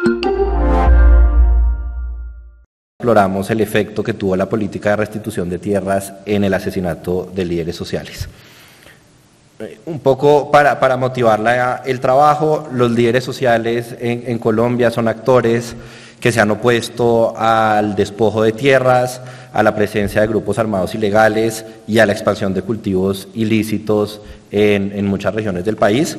Exploramos el efecto que tuvo la política de restitución de tierras en el asesinato de líderes sociales. Un poco para motivar el trabajo, los líderes sociales en Colombia son actores que se han opuesto al despojo de tierras, a la presencia de grupos armados ilegales y a la expansión de cultivos ilícitos en muchas regiones del país.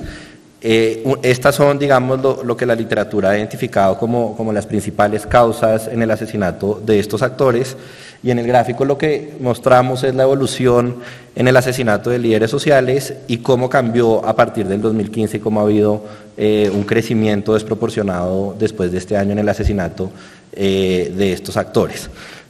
Estas son, digamos, lo que la literatura ha identificado como las principales causas en el asesinato de estos actores, y en el gráfico lo que mostramos es la evolución en el asesinato de líderes sociales y cómo cambió a partir del 2015 y cómo ha habido un crecimiento desproporcionado después de este año en el asesinato de estos actores.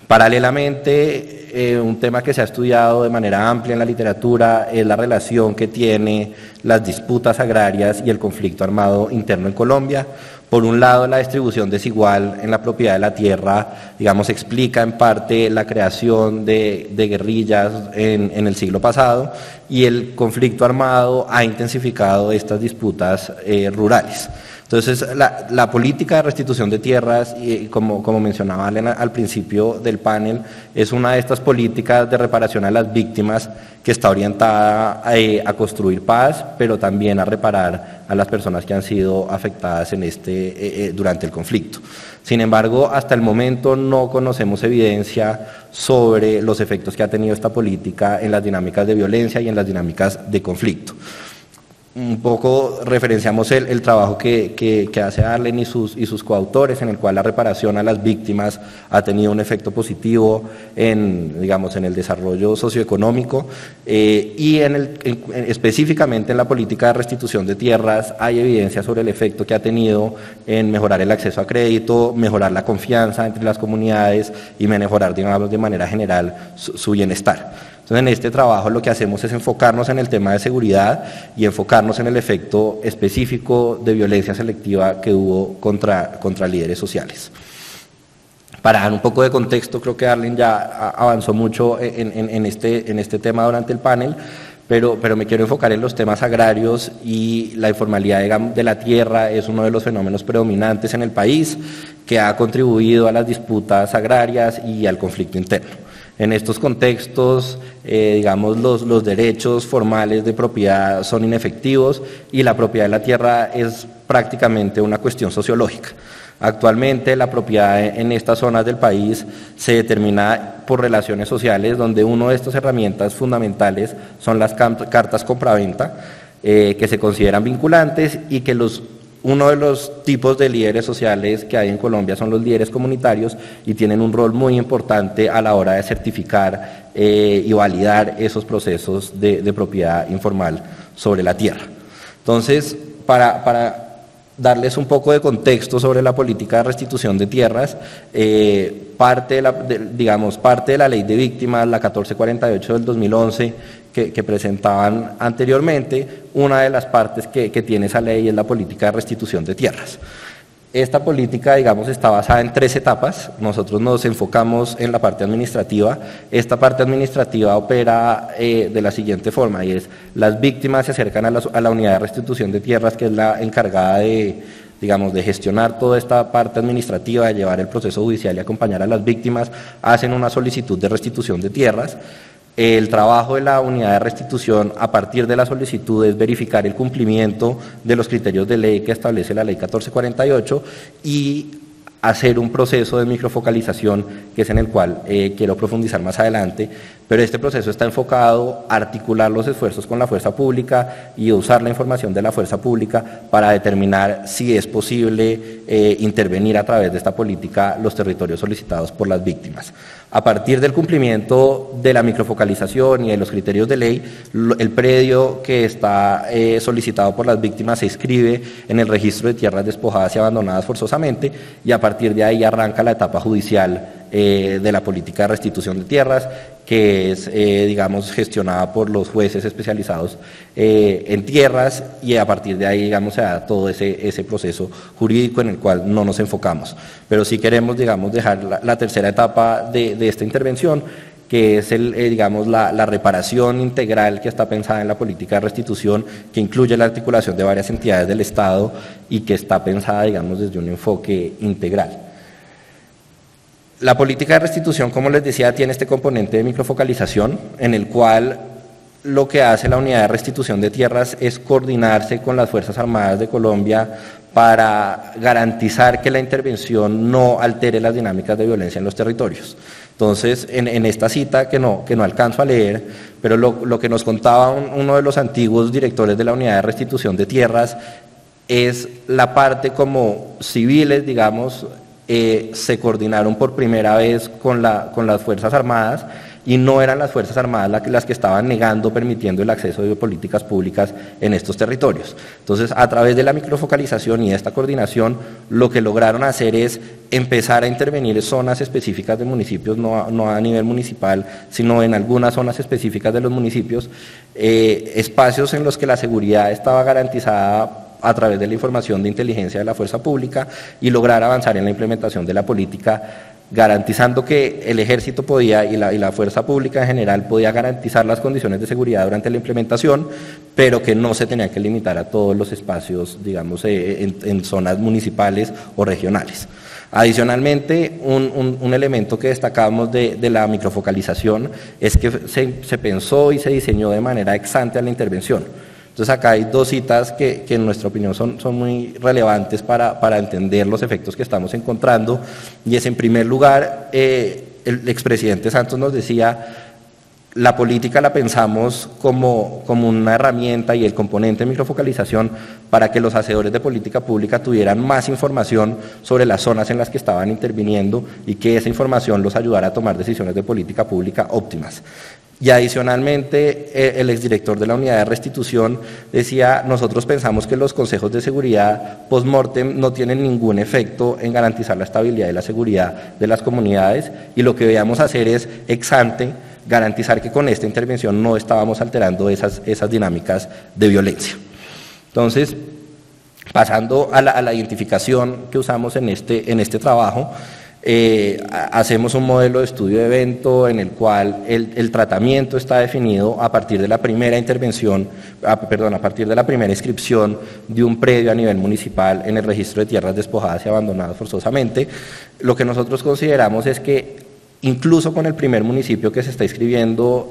Paralelamente, un tema que se ha estudiado de manera amplia en la literatura es la relación que tiene las disputas agrarias y el conflicto armado interno en Colombia. Por un lado, la distribución desigual en la propiedad de la tierra, digamos, explica en parte la creación de guerrillas en el siglo pasado, y el conflicto armado ha intensificado estas disputas rurales. Entonces, la política de restitución de tierras, y como mencionaba Allen al principio del panel, es una de estas políticas de reparación a las víctimas que está orientada a construir paz, pero también a reparar a las personas que han sido afectadas durante el conflicto. Sin embargo, hasta el momento no conocemos evidencia sobre los efectos que ha tenido esta política en las dinámicas de violencia y en las dinámicas de conflicto. Un poco referenciamos el trabajo que hace Arlen y sus coautores, en el cual la reparación a las víctimas ha tenido un efecto positivo en el desarrollo socioeconómico, y específicamente en la política de restitución de tierras hay evidencia sobre el efecto que ha tenido en mejorar el acceso a crédito, mejorar la confianza entre las comunidades y mejorar, digamos, de manera general su bienestar. Entonces, en este trabajo lo que hacemos es enfocarnos en el tema de seguridad y enfocarnos en el efecto específico de violencia selectiva que hubo contra líderes sociales. Para dar un poco de contexto, creo que Arlen ya avanzó mucho en este tema durante el panel, pero me quiero enfocar en los temas agrarios, y la informalidad, digamos, de la tierra es uno de los fenómenos predominantes en el país que ha contribuido a las disputas agrarias y al conflicto interno. En estos contextos, digamos, los derechos formales de propiedad son inefectivos y la propiedad de la tierra es prácticamente una cuestión sociológica. Actualmente la propiedad en estas zonas del país se determina por relaciones sociales, donde una de estas herramientas fundamentales son las cartas compraventa, que se consideran vinculantes, y que uno de los tipos de líderes sociales que hay en Colombia son los líderes comunitarios, y tienen un rol muy importante a la hora de certificar y validar esos procesos de propiedad informal sobre la tierra. Entonces, para darles un poco de contexto sobre la política de restitución de tierras, parte de la ley de víctimas, la 1448 del 2011, que presentaban anteriormente, una de las partes que tiene esa ley es la política de restitución de tierras. Esta política, digamos, está basada en 3 etapas. Nosotros nos enfocamos en la parte administrativa. Esta parte administrativa opera de la siguiente forma, y es: las víctimas se acercan a la unidad de restitución de tierras, que es la encargada de gestionar toda esta parte administrativa, de llevar el proceso judicial y acompañar a las víctimas, hacen una solicitud de restitución de tierras. El trabajo de la unidad de restitución, a partir de la solicitud, es verificar el cumplimiento de los criterios de ley que establece la ley 1448 y hacer un proceso de microfocalización, que es en el cual quiero profundizar más adelante, pero este proceso está enfocado a articular los esfuerzos con la fuerza pública y usar la información de la fuerza pública para determinar si es posible intervenir a través de esta política los territorios solicitados por las víctimas. A partir del cumplimiento de la microfocalización y de los criterios de ley, el predio que está solicitado por las víctimas se inscribe en el registro de tierras despojadas y abandonadas forzosamente, y a partir de ahí arranca la etapa judicial de la política de restitución de tierras, que es, gestionada por los jueces especializados en tierras, y a partir de ahí, se da todo ese proceso jurídico en el cual no nos enfocamos. Pero sí queremos, dejar la tercera etapa de esta intervención, que es digamos, la reparación integral que está pensada en la política de restitución, que incluye la articulación de varias entidades del Estado y que está pensada, digamos, desde un enfoque integral. La política de restitución, como les decía, tiene este componente de microfocalización, en el cual lo que hace la unidad de restitución de tierras es coordinarse con las Fuerzas Armadas de Colombia para garantizar que la intervención no altere las dinámicas de violencia en los territorios. Entonces, en esta cita, que no alcanzo a leer, pero lo que nos contaba uno de los antiguos directores de la unidad de restitución de tierras es la parte como civiles, digamos, se coordinaron por primera vez con las Fuerzas Armadas, y no eran las Fuerzas Armadas las que estaban negando, permitiendo el acceso de políticas públicas en estos territorios. Entonces, a través de la microfocalización y de esta coordinación, lo que lograron hacer es empezar a intervenir en zonas específicas de municipios, no a nivel municipal, sino en algunas zonas específicas de los municipios, espacios en los que la seguridad estaba garantizada a través de la información de inteligencia de la fuerza pública, y lograr avanzar en la implementación de la política, garantizando que el ejército podía y la fuerza pública en general podía garantizar las condiciones de seguridad durante la implementación, pero que no se tenía que limitar a todos los espacios, digamos, en zonas municipales o regionales. Adicionalmente, un elemento que destacamos de la microfocalización es que se pensó y se diseñó de manera ex ante a la intervención. Entonces, acá hay dos citas que en nuestra opinión son muy relevantes para entender los efectos que estamos encontrando, y es, en primer lugar, el expresidente Santos nos decía: la política la pensamos como una herramienta y el componente de microfocalización para que los hacedores de política pública tuvieran más información sobre las zonas en las que estaban interviniendo, y que esa información los ayudara a tomar decisiones de política pública óptimas. Y adicionalmente, el exdirector de la unidad de restitución decía: nosotros pensamos que los consejos de seguridad post-mortem no tienen ningún efecto en garantizar la estabilidad y la seguridad de las comunidades, y lo que debíamos hacer es, ex ante, garantizar que con esta intervención no estábamos alterando esas dinámicas de violencia. Entonces, pasando a la identificación que usamos en este trabajo, hacemos un modelo de estudio de evento en el cual el tratamiento está definido a partir de la primera intervención, a partir de la primera inscripción de un predio a nivel municipal en el registro de tierras despojadas y abandonadas forzosamente. Lo que nosotros consideramos es que incluso con el primer municipio que se está inscribiendo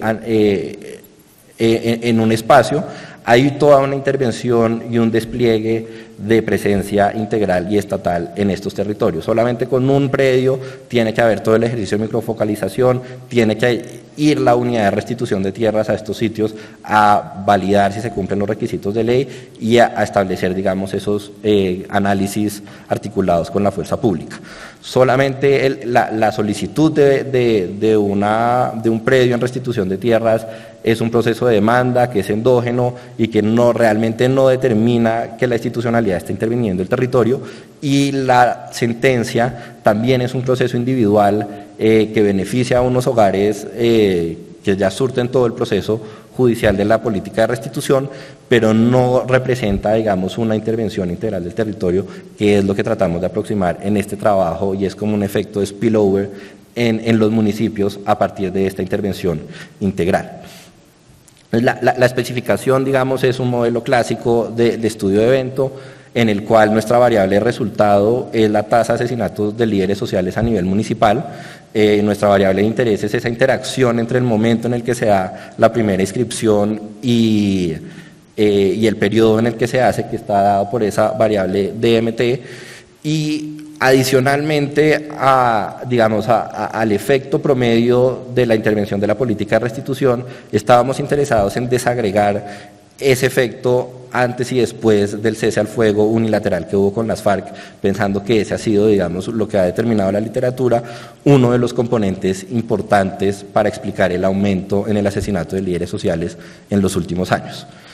en un espacio, hay toda una intervención y un despliegue de presencia integral y estatal en estos territorios. Solamente con un predio tiene que haber todo el ejercicio de microfocalización, tiene que ir la unidad de restitución de tierras a estos sitios a validar si se cumplen los requisitos de ley y a establecer, digamos, esos análisis articulados con la fuerza pública. Solamente la solicitud de un predio en restitución de tierras es un proceso de demanda que es endógeno y que realmente no determina que la institucionalidad está interviniendo el territorio, y la sentencia también es un proceso individual que beneficia a unos hogares que ya surten todo el proceso judicial de la política de restitución, pero no representa, digamos, una intervención integral del territorio, que es lo que tratamos de aproximar en este trabajo, y es como un efecto de spillover en los municipios a partir de esta intervención integral. La especificación, digamos, es un modelo clásico de estudio de evento, en el cual nuestra variable de resultado es la tasa de asesinatos de líderes sociales a nivel municipal. Nuestra variable de interés es esa interacción entre el momento en el que se da la primera inscripción y el periodo en el que se hace, que está dado por esa variable DMT, y adicionalmente al efecto promedio de la intervención de la política de restitución, estábamos interesados en desagregar ese efecto antes y después del cese al fuego unilateral que hubo con las FARC, pensando que ese ha sido, digamos, lo que ha determinado la literatura, uno de los componentes importantes para explicar el aumento en el asesinato de líderes sociales en los últimos años.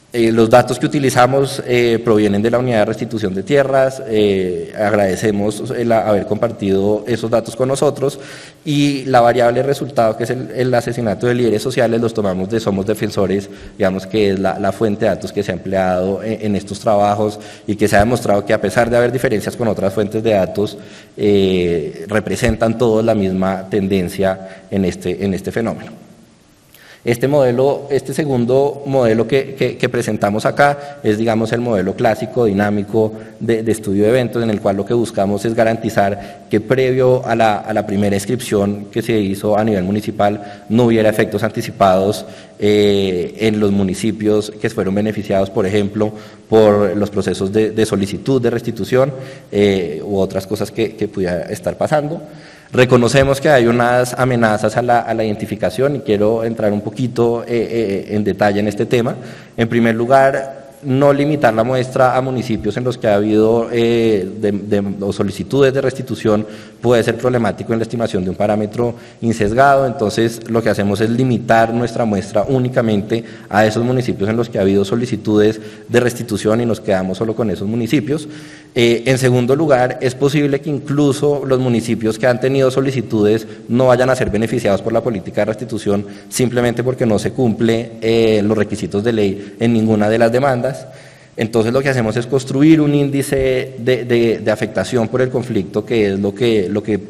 Los datos que utilizamos provienen de la Unidad de Restitución de Tierras. Agradecemos haber compartido esos datos con nosotros, y la variable resultado, que es el asesinato de líderes sociales, los tomamos de Somos Defensores, digamos que es la fuente de datos que se ha empleado en estos trabajos, y que se ha demostrado que, a pesar de haber diferencias con otras fuentes de datos, representan todos la misma tendencia en este fenómeno. Este segundo modelo que presentamos acá es, digamos, el modelo clásico dinámico de estudio de eventos, en el cual lo que buscamos es garantizar que previo a la primera inscripción que se hizo a nivel municipal no hubiera efectos anticipados en los municipios que fueron beneficiados, por ejemplo, por los procesos de solicitud de restitución u otras cosas que pudiera estar pasando. Reconocemos que hay unas amenazas a la identificación, y quiero entrar un poquito en detalle en este tema. En primer lugar, no limitar la muestra a municipios en los que ha habido solicitudes de restitución puede ser problemático en la estimación de un parámetro insesgado. Entonces, lo que hacemos es limitar nuestra muestra únicamente a esos municipios en los que ha habido solicitudes de restitución, y nos quedamos solo con esos municipios. En segundo lugar, es posible que incluso los municipios que han tenido solicitudes no vayan a ser beneficiados por la política de restitución, simplemente porque no se cumple los requisitos de ley en ninguna de las demandas. Entonces, lo que hacemos es construir un índice de afectación por el conflicto, que es lo que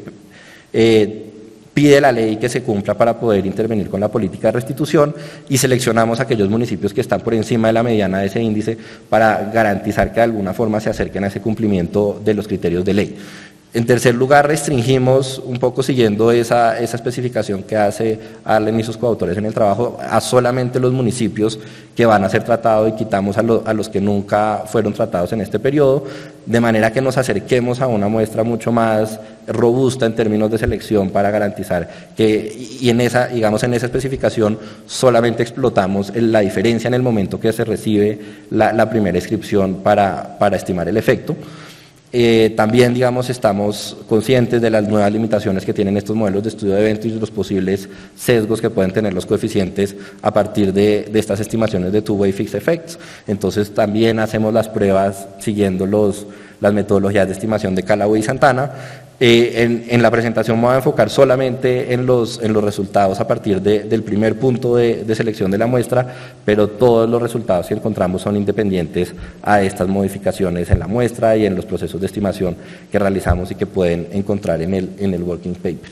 pide la ley que se cumpla para poder intervenir con la política de restitución, y seleccionamos aquellos municipios que están por encima de la mediana de ese índice para garantizar que de alguna forma se acerquen a ese cumplimiento de los criterios de ley. En tercer lugar, restringimos un poco, siguiendo esa especificación que hace Allen y sus coautores en el trabajo, a solamente los municipios que van a ser tratados, y quitamos a los que nunca fueron tratados en este periodo, de manera que nos acerquemos a una muestra mucho más robusta en términos de selección, para garantizar que, y en esa especificación solamente explotamos la diferencia en el momento que se recibe la primera inscripción para estimar el efecto. También, digamos, estamos conscientes de las nuevas limitaciones que tienen estos modelos de estudio de eventos y de los posibles sesgos que pueden tener los coeficientes a partir de estas estimaciones de two-way fixed effects. Entonces, también hacemos las pruebas siguiendo las metodologías de estimación de Callaway y Santana. En la presentación me voy a enfocar solamente en los resultados a partir del primer punto de selección de la muestra, pero todos los resultados que encontramos son independientes a estas modificaciones en la muestra y en los procesos de estimación que realizamos y que pueden encontrar en el working paper.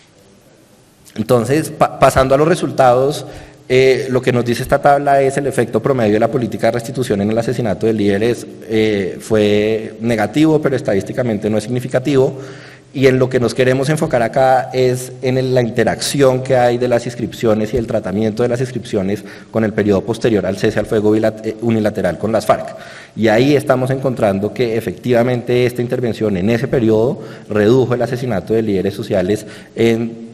Entonces, pasando a los resultados, lo que nos dice esta tabla es el efecto promedio de la política de restitución en el asesinato de líderes. Fue negativo, pero estadísticamente no es significativo. Y en lo que nos queremos enfocar acá es en la interacción que hay de las inscripciones y el tratamiento de las inscripciones con el periodo posterior al cese al fuego unilateral con las FARC. Y ahí estamos encontrando que efectivamente esta intervención en ese periodo redujo el asesinato de líderes sociales en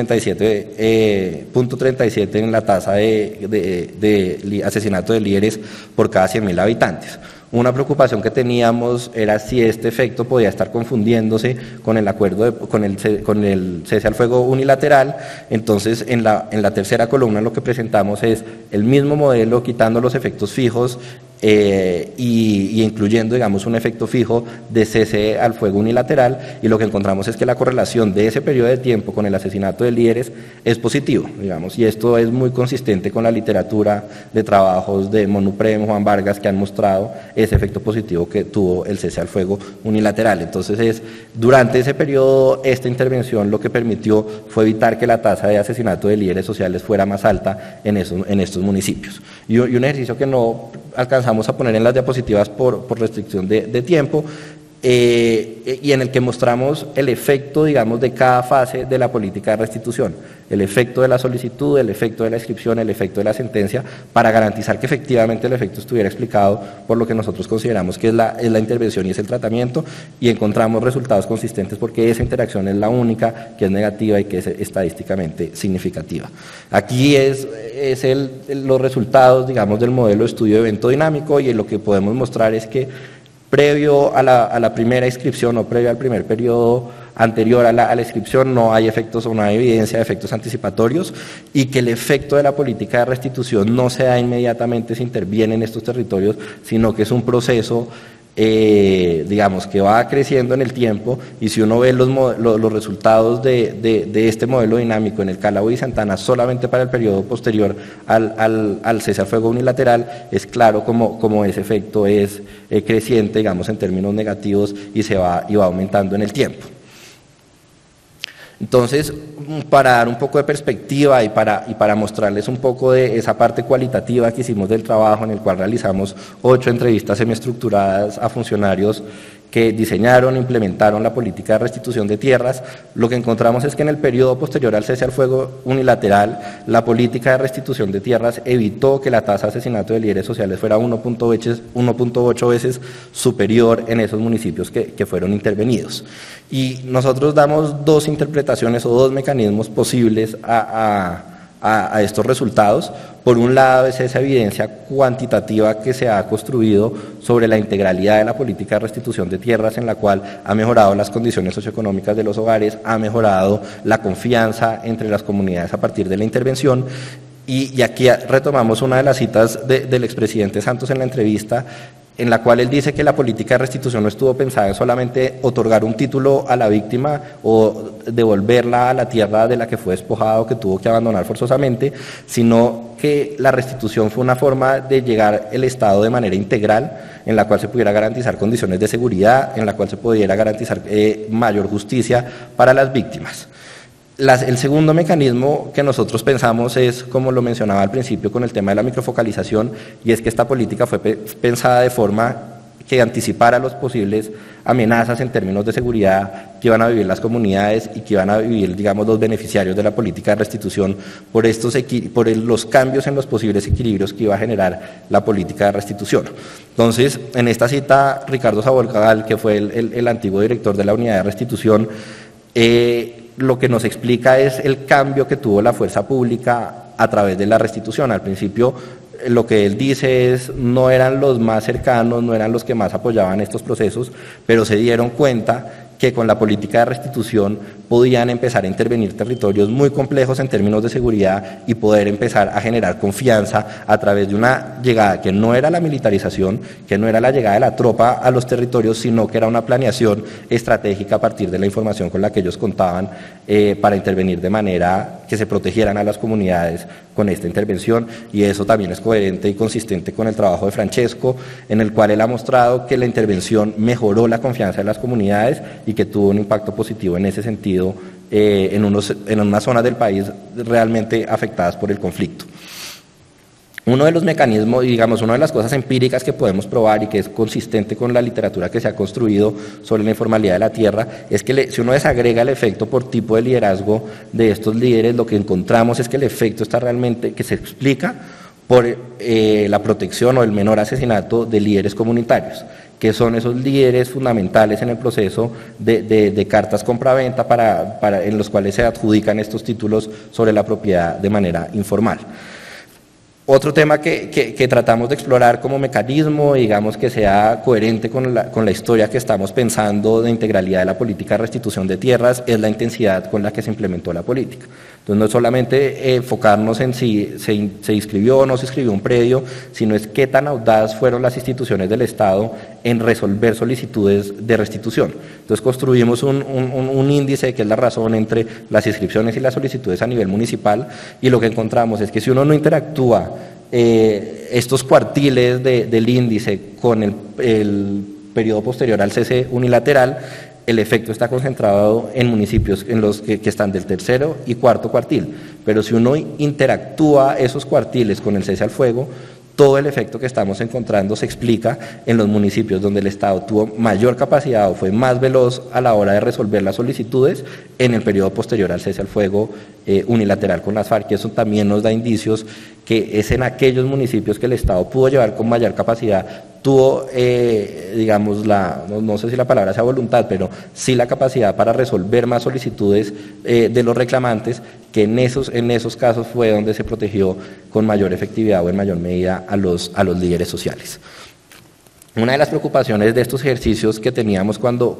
0.37 en la tasa de asesinato de líderes por cada 100.000 habitantes. Una preocupación que teníamos era si este efecto podía estar confundiéndose con el acuerdo con el cese al fuego unilateral. Entonces, en la tercera columna lo que presentamos es el mismo modelo, quitando los efectos fijos y incluyendo, digamos, un efecto fijo de cese al fuego unilateral, y lo que encontramos es que la correlación de ese periodo de tiempo con el asesinato de líderes es positivo, digamos, y esto es muy consistente con la literatura de trabajos de Monuprem, Juan Vargas, que han mostrado ese efecto positivo que tuvo el cese al fuego unilateral. Entonces, durante ese periodo, esta intervención lo que permitió fue evitar que la tasa de asesinato de líderes sociales fuera más alta en estos municipios. Y un ejercicio que no alcanzamos a poner en las diapositivas por restricción de tiempo, y en el que mostramos el efecto, digamos, de cada fase de la política de restitución, el efecto de la solicitud, el efecto de la inscripción, el efecto de la sentencia, para garantizar que efectivamente el efecto estuviera explicado por lo que nosotros consideramos que es la intervención y es el tratamiento, y encontramos resultados consistentes porque esa interacción es la única que es negativa y que es estadísticamente significativa. Aquí los resultados, digamos, del modelo de estudio de evento dinámico, y lo que podemos mostrar es que previo a la primera inscripción o previo al primer periodo anterior a la inscripción no hay efectos o no hay evidencia de efectos anticipatorios, y que el efecto de la política de restitución no se da inmediatamente, se interviene en estos territorios, sino que es un proceso digamos que va creciendo en el tiempo, y si uno ve los resultados de este modelo dinámico en el Cálabo y Santana solamente para el periodo posterior al cese al fuego unilateral, es claro como ese efecto es creciente, digamos, en términos negativos, y va aumentando en el tiempo. Entonces, para dar un poco de perspectiva y para mostrarles un poco de esa parte cualitativa que hicimos del trabajo, en el cual realizamos 8 entrevistas semiestructuradas a funcionarios que diseñaron e implementaron la política de restitución de tierras, lo que encontramos es que en el periodo posterior al cese al fuego unilateral, la política de restitución de tierras evitó que la tasa de asesinato de líderes sociales fuera 1.8 veces superior en esos municipios que fueron intervenidos. Y nosotros damos 2 interpretaciones o 2 mecanismos posibles a estos resultados. Por un lado es esa evidencia cuantitativa que se ha construido sobre la integralidad de la política de restitución de tierras, en la cual ha mejorado las condiciones socioeconómicas de los hogares, ha mejorado la confianza entre las comunidades a partir de la intervención. Y aquí retomamos una de las citas del expresidente Santos en la entrevista, en la cual él dice que la política de restitución no estuvo pensada en solamente otorgar un título a la víctima o devolverla a la tierra de la que fue despojada o que tuvo que abandonar forzosamente, sino que la restitución fue una forma de llegar el Estado de manera integral, en la cual se pudiera garantizar condiciones de seguridad, en la cual se pudiera garantizar mayor justicia para las víctimas. El segundo mecanismo que nosotros pensamos es, como lo mencionaba al principio con el tema de la microfocalización, y es que esta política fue pensada de forma que anticipara los posibles amenazas en términos de seguridad que iban a vivir las comunidades y que iban a vivir, digamos, los beneficiarios de la política de restitución por los cambios en los posibles equilibrios que iba a generar la política de restitución. Entonces, en esta cita, Ricardo Saborgal, que fue el antiguo director de la unidad de restitución, lo que nos explica es el cambio que tuvo la fuerza pública a través de la restitución. Al principio, lo que él dice es, no eran los más cercanos, no eran los que más apoyaban estos procesos, pero se dieron cuenta que con la política de restitución podían empezar a intervenir territorios muy complejos en términos de seguridad y poder empezar a generar confianza a través de una llegada que no era la militarización, que no era la llegada de la tropa a los territorios, sino que era una planeación estratégica a partir de la información con la que ellos contaban para intervenir de manera que se protegieran a las comunidades con esta intervención. Y eso también es coherente y consistente con el trabajo de Francesco, en el cual él ha mostrado que la intervención mejoró la confianza de las comunidades y que tuvo un impacto positivo en ese sentido en unas zonas del país realmente afectadas por el conflicto. Uno de los mecanismos, digamos, una de las cosas empíricas que podemos probar y que es consistente con la literatura que se ha construido sobre la informalidad de la tierra, es que si uno desagrega el efecto por tipo de liderazgo de estos líderes, lo que encontramos es que el efecto está realmente, que se explica por la protección o el menor asesinato de líderes comunitarios, que son esos líderes fundamentales en el proceso de cartas compraventa en los cuales se adjudican estos títulos sobre la propiedad de manera informal. Otro tema que tratamos de explorar como mecanismo, digamos que sea coherente con la historia que estamos pensando de integralidad de la política de restitución de tierras, es la intensidad con la que se implementó la política. Entonces no es solamente enfocarnos en si se inscribió o no se inscribió un predio, sino es qué tan audaz fueron las instituciones del Estado en resolver solicitudes de restitución. Entonces construimos un índice que es la razón entre las inscripciones y las solicitudes a nivel municipal, y lo que encontramos es que si uno no interactúa estos cuartiles del índice con el periodo posterior al cese unilateral, el efecto está concentrado en municipios en los que están del tercero y cuarto cuartil, pero si uno interactúa esos cuartiles con el cese al fuego, todo el efecto que estamos encontrando se explica en los municipios donde el Estado tuvo mayor capacidad o fue más veloz a la hora de resolver las solicitudes en el periodo posterior al cese al fuego unilateral con las FARC, y eso también nos da indicios que es en aquellos municipios que el Estado pudo llevar con mayor capacidad, tuvo, digamos, no sé si la palabra sea voluntad, pero sí la capacidad para resolver más solicitudes de los reclamantes, que en esos casos fue donde se protegió con mayor efectividad o en mayor medida a los líderes sociales. Una de las preocupaciones de estos ejercicios que teníamos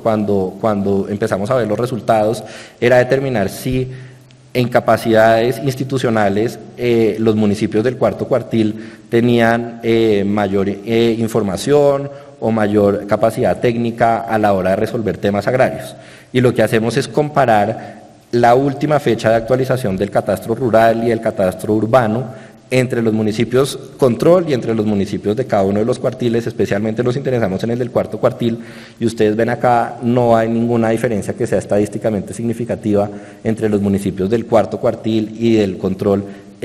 cuando empezamos a ver los resultados era determinar si en capacidades institucionales los municipios del cuarto cuartil tenían mayor información o mayor capacidad técnica a la hora de resolver temas agrarios. Y lo que hacemos es comparar la última fecha de actualización del catastro rural y el catastro urbano entre los municipios control y entre los municipios de cada uno de los cuartiles. Especialmente nos interesamos en el del cuarto cuartil, y ustedes ven acá no hay ninguna diferencia que sea estadísticamente significativa entre los municipios del cuarto cuartil y del control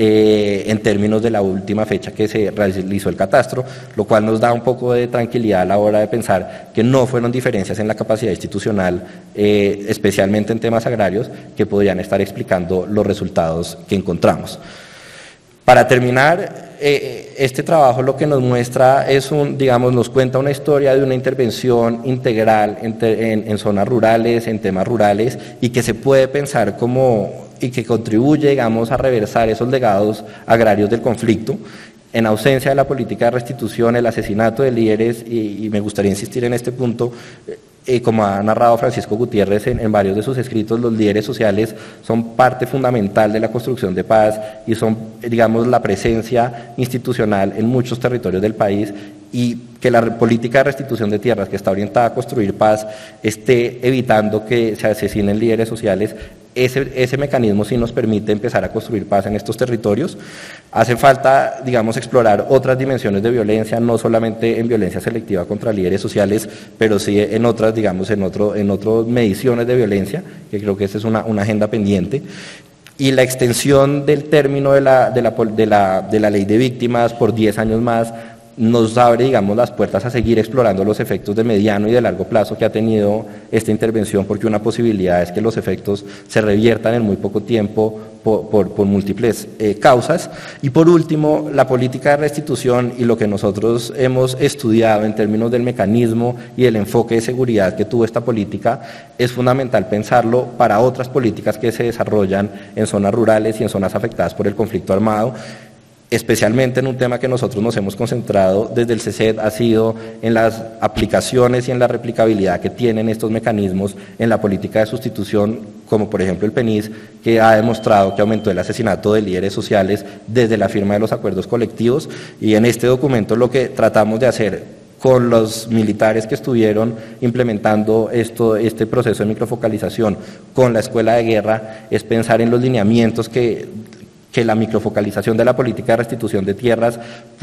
en términos de la última fecha que se realizó el catastro, lo cual nos da un poco de tranquilidad a la hora de pensar que no fueron diferencias en la capacidad institucional, especialmente en temas agrarios, que podrían estar explicando los resultados que encontramos. Para terminar, este trabajo lo que nos muestra es nos cuenta una historia de una intervención integral en zonas rurales, en temas rurales, y que se puede pensar y que contribuye, digamos, a reversar esos legados agrarios del conflicto. En ausencia de la política de restitución, el asesinato de líderes, y me gustaría insistir en este punto, como ha narrado Francisco Gutiérrez en varios de sus escritos, los líderes sociales son parte fundamental de la construcción de paz y son, digamos, la presencia institucional en muchos territorios del país, y que la política de restitución de tierras, que está orientada a construir paz, esté evitando que se asesinen líderes sociales. Ese mecanismo sí nos permite empezar a construir paz en estos territorios. Hace falta, digamos, explorar otras dimensiones de violencia, no solamente en violencia selectiva contra líderes sociales, pero sí en otras, digamos, en otras mediciones de violencia, que creo que esa es una agenda pendiente. Y la extensión del término de la ley de víctimas por 10 años más nos abre, digamos, las puertas a seguir explorando los efectos de mediano y de largo plazo que ha tenido esta intervención, porque una posibilidad es que los efectos se reviertan en muy poco tiempo por múltiples causas. Y por último, la política de restitución y lo que nosotros hemos estudiado en términos del mecanismo y el enfoque de seguridad que tuvo esta política, es fundamental pensarlo para otras políticas que se desarrollan en zonas rurales y en zonas afectadas por el conflicto armado. Especialmente en un tema que nosotros nos hemos concentrado desde el CECED, ha sido en las aplicaciones y en la replicabilidad que tienen estos mecanismos en la política de sustitución, como por ejemplo el PENIS, que ha demostrado que aumentó el asesinato de líderes sociales desde la firma de los acuerdos colectivos. Y en este documento lo que tratamos de hacer con los militares que estuvieron implementando este proceso de microfocalización con la escuela de guerra es pensar en los lineamientos que la microfocalización de la política de restitución de tierras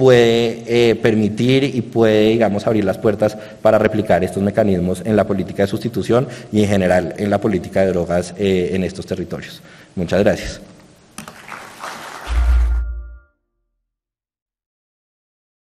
puede permitir y puede, digamos, abrir las puertas para replicar estos mecanismos en la política de sustitución y en general en la política de drogas en estos territorios. Muchas gracias.